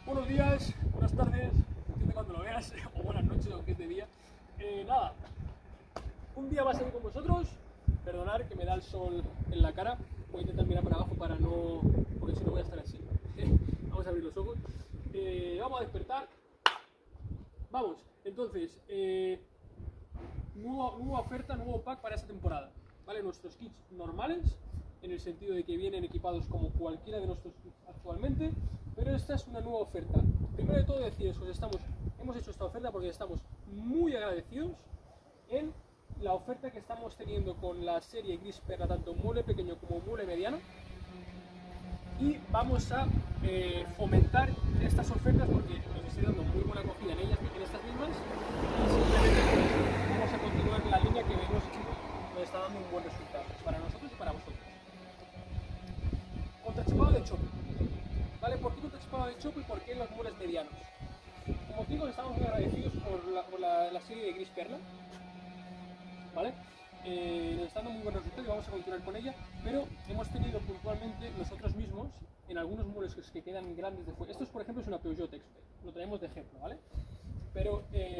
Buenos días, buenas tardes, depende cuando lo veas, o buenas noches, aunque es de día. Nada, un día más aquí con vosotros. Perdonad que me da el sol en la cara. Voy a intentar mirar para abajo para no, porque si no voy a estar así. Vamos a abrir los ojos. Vamos a despertar. Vamos, entonces, nueva oferta, nuevo pack para esta temporada. ¿Vale? Nuestros kits normales, en el sentido de que vienen equipados como cualquiera de nuestros kits actualmente, pero esta es una nueva oferta. Primero de todo deciros que hemos hecho esta oferta porque estamos muy agradecidos en la oferta que estamos teniendo con la serie Gris Perla, tanto mueble pequeño como mueble mediano, y vamos a fomentar estas ofertas porque nos estoy dando muy buena acogida en ellas, en estas mismas, y simplemente vamos a continuar en la línea que vemos que nos está dando un buen resultado para nosotros y para vosotros. Contrachapado de chope. ¿Vale? ¿Por qué contrachapado de chope y por qué en los muebles medianos? Como os digo, estamos muy agradecidos por la serie de Gris Perla, ¿vale? Nos está dando muy buen resultado y vamos a continuar con ella, pero hemos tenido puntualmente nosotros mismos en algunos muebles que quedan grandes de fuera. Esto, por ejemplo, es una Peugeot Expert, lo traemos de ejemplo, ¿vale? Pero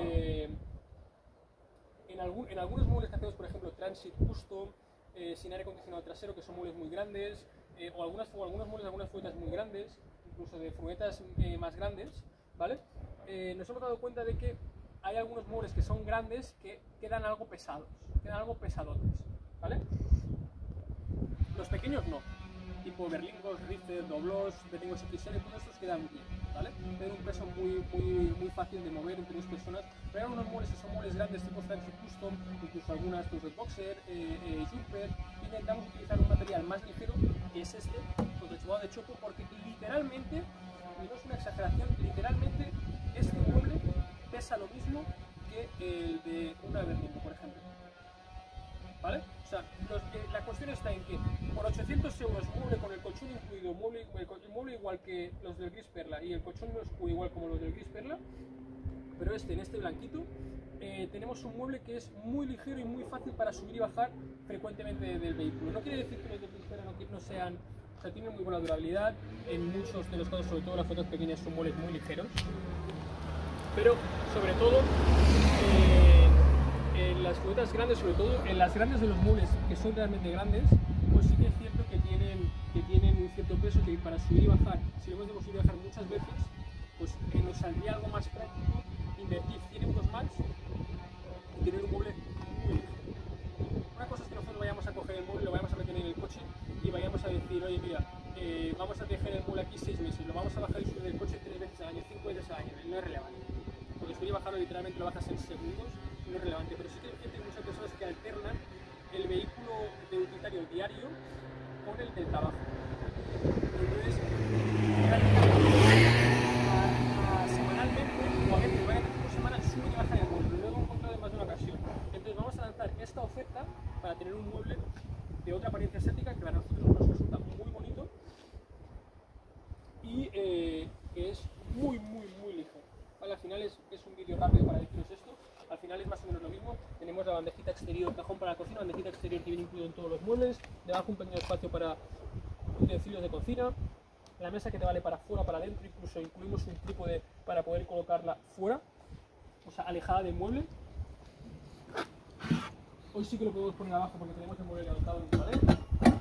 en algunos muebles que hacemos, por ejemplo, Transit Custom, sin aire acondicionado trasero, que son muebles muy grandes, o algunos muebles, algunas furgonetas muy grandes, incluso de furgonetas más grandes, ¿vale? Nos hemos dado cuenta de que hay algunos muebles que son grandes que quedan algo pesados, quedan algo pesadotes, ¿vale? Los pequeños no, tipo Berlingos, Richter, Doblos, Berlingos XL, todos estos quedan bien, ¿vale? Tienen un peso muy fácil de mover entre dos personas, pero hay algunos muebles que son muebles grandes, tipo Transit Custom, incluso algunas Closet Boxer, Jumper. Intentamos utilizar un material más ligero, que es este, contrachapado de chopo, porque literalmente, y no es una exageración, literalmente este mueble pesa lo mismo que el de una Berlingo, por ejemplo, ¿vale? O sea, la cuestión está en que por 800 euros mueble con el colchón incluido, el mueble igual que los del Gris Perla y el colchón no es igual como los del Gris Perla, pero en este blanquito, tenemos un mueble que es muy ligero y muy fácil para subir y bajar frecuentemente del vehículo. No quiere decir que los del Gris Perla no sean, o sea, tienen muy buena durabilidad. En muchos de los casos, sobre todo las fotos pequeñas, son muebles muy ligeros, pero sobre todo en las furgonetas grandes, sobre todo en las grandes de los muebles que son realmente grandes, pues sí que es cierto que tienen un cierto peso que para subir y bajar, si lo hemos de subir y bajar muchas veces, pues nos saldría algo más práctico invertir 100 euros más y tener un mueble muy ligero. Una cosa es que nosotros vayamos a coger el mueble, lo vayamos a meter en el coche y vayamos a decir, oye mira, vamos a dejar el mueble aquí 6 meses, lo vamos a bajar y subir del coche 3 veces al año, 5 veces al año, no es relevante. Porque subir y bajarlo literalmente lo bajas en segundos, no es relevante, pero sí que hay muchas personas que alternan el vehículo de utilitario diario con el del trabajo. Entonces, semanalmente, o a veces por semana, suben y bajan el mueble. Lo he encontrado en más de una ocasión. Entonces vamos a lanzar esta oferta para tener un mueble de otra apariencia estética que para nosotros nos resulta muy bonito y que es muy ligero. Vale, al final es un vídeo rápido para deciros esto. Al final es más o menos lo mismo. Tenemos la bandejita exterior, cajón para la cocina, bandejita exterior que viene incluido en todos los muebles, debajo un pequeño espacio para utensilios de cocina, la mesa que te vale para fuera, para adentro, incluso incluimos un trípode para poder colocarla fuera, o sea, alejada del mueble. Hoy sí que lo podemos poner abajo porque tenemos el mueble levantado en madera.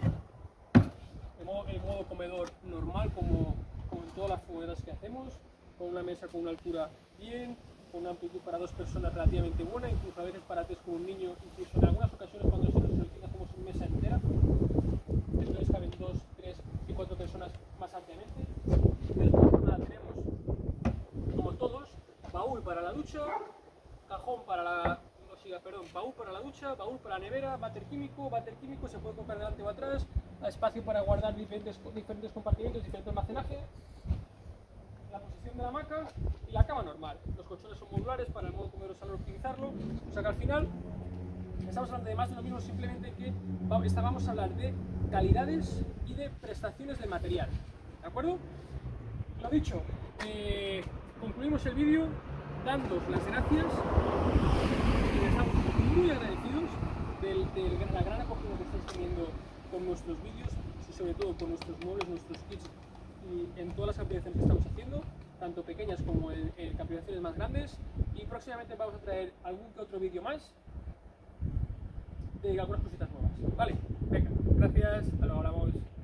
El modo comedor normal, como en todas las furgonetas que hacemos, con una mesa con una altura bien, con una amplitud para dos personas relativamente buena, incluso a veces para tres con un niño, incluso en algunas ocasiones cuando nosotros hacemos una mesa entera, entonces caben 2, 3 y 4 personas más ampliamente. Después nada, tenemos, como todos, baúl para la ducha, cajón para la... baúl para la ducha, baúl para la nevera, váter químico se puede colocar delante o atrás, espacio para guardar diferentes compartimentos, diferente almacenaje, la posición de la hamaca y la cama normal. Los colchones son modulares para el modo comedor salón optimizarlo, o sea que al final estamos hablando de más de lo mismo, simplemente que vamos a hablar de calidades y de prestaciones de material, ¿de acuerdo? Lo dicho, concluimos el vídeo dándoos las gracias y estamos muy agradecidos de la gran acogida que estáis teniendo con nuestros vídeos y sobre todo con nuestros muebles, nuestros kits y en todas las aplicaciones que estamos haciendo. tanto pequeñas como capitalizaciones más grandes, y próximamente vamos a traer algún que otro vídeo más de algunas cositas nuevas. Vale, venga, gracias, hasta luego, hablamos.